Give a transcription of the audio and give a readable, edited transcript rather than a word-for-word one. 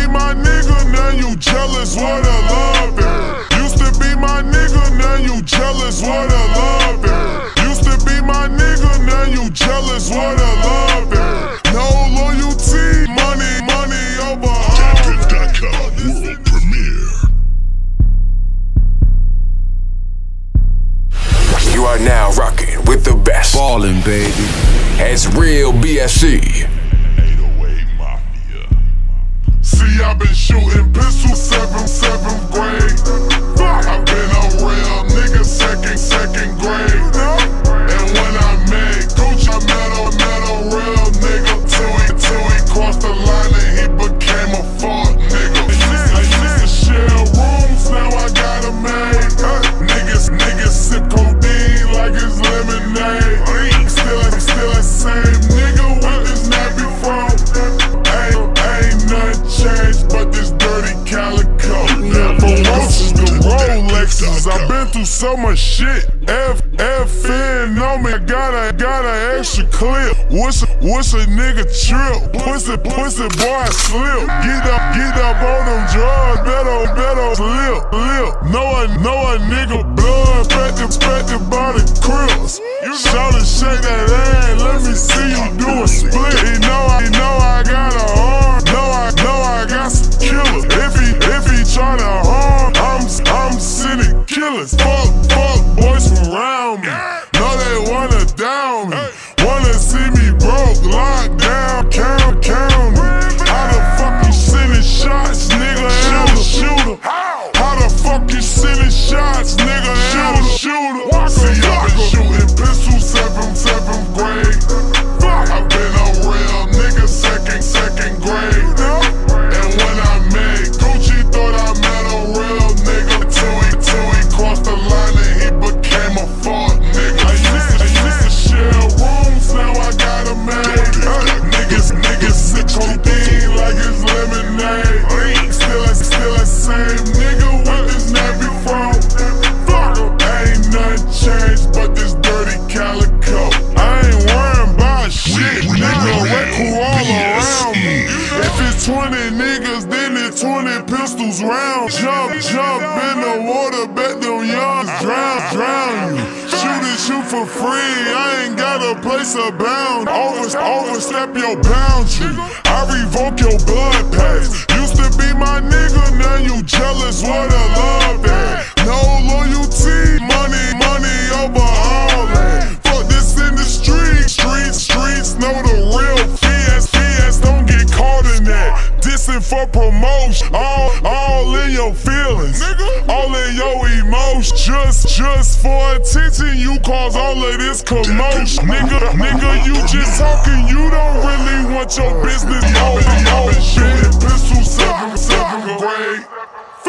be my nigga, now you jealous, what a love it. Used to be my nigga, now you jealous, what a love it. Used to be my nigga, now you jealous, what a love it. No loyalty, money over all. Jackpot.com world premiere. You are now rocking with the best. Ballin', baby. It's Real BSC. 808 Mafia. See, I've been shooting pistols seventh grade. I've been a real nigga second grade. And when I made Gucci, I met a real nigga till he crossed the line and he became a fuck nigga. I used to share rooms, now I got a maid. Niggas sip codeine like it's lemonade. Still that same nigga with this nappy fro. Ain't nothing changed but this dirty calico. Promotions to Rolexes, I've been through so much shit. FN on me, I got a extra clip. What's a nigga trip? Pussy boy, I slip. Get up on them drugs, better lip. Know a nigga blood, expected by the crips. Shoulda shake that ass, let me see you do a split. He know I got a arm, know I got some killers. If he tryna harm, I'm sending killers. Fuck boys from around me, know they wanna down me, wanna see me broke, locked down, count me. How the fuck you sending shots, nigga? Shooter. How the fuck you sending shots, nigga? Shooter. See, I've been shooting pistols seventh grade. I've been a real nigga second grade. And when I made Gucci, thought I met a real nigga till he crossed the line and he became a fuck nigga. I used to share rooms, now I got a maid. Niggas sip codeine like it's lemonade. Still that same nigga with this nappy fro. Ain't nothing changed but this dirty calico. I ain't worrying about shit, nigga. Wreck who all around me. If it's 20 niggas, then it's 20 pistols round. Jump in the water, bet them youngs drown you. Shoot for free, I ain't got a place abound. Overstep your boundary, I revoke your blood pass. Used to be my nigga, now you jealous, what a love that. No loyalty, money over all that. Fuck this in the streets know the real PS don't get caught in that. Dissing for promotion, all in your feelings, all in your emotions. Just for attention, you cause all of this commotion. Nigga, you just talking, you don't really want your business. I've been shooting pistols seventh grade.